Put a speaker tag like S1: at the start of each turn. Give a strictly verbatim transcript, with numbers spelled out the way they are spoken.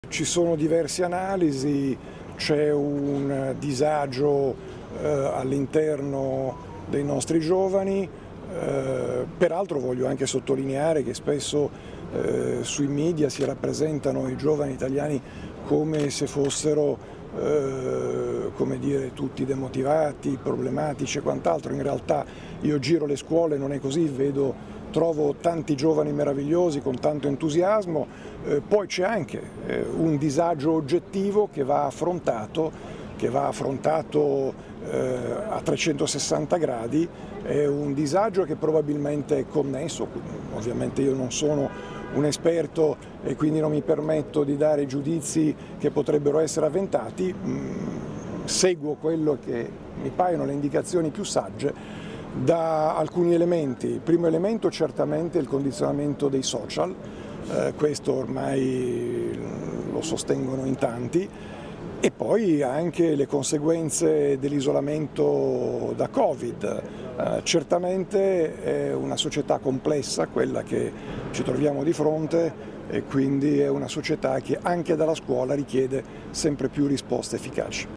S1: Ci sono diverse analisi, c'è un disagio eh, all'interno dei nostri giovani, eh, peraltro voglio anche sottolineare che spesso eh, sui media si rappresentano i giovani italiani come se fossero eh, come dire, tutti demotivati, problematici e quant'altro. In realtà io giro le scuole, non è così, vedo trovo tanti giovani meravigliosi con tanto entusiasmo, eh, poi c'è anche eh, un disagio oggettivo che va affrontato, che va affrontato eh, a trecentosessanta gradi, è un disagio che probabilmente è connesso, ovviamente io non sono un esperto e quindi non mi permetto di dare giudizi che potrebbero essere avventati, mm, seguo quello che mi paiono le indicazioni più sagge da alcuni elementi. Il primo elemento certamente è il condizionamento dei social, eh, questo ormai lo sostengono in tanti, e poi anche le conseguenze dell'isolamento da Covid. Eh, certamente è una società complessa quella che ci troviamo di fronte e quindi è una società che anche dalla scuola richiede sempre più risposte efficaci.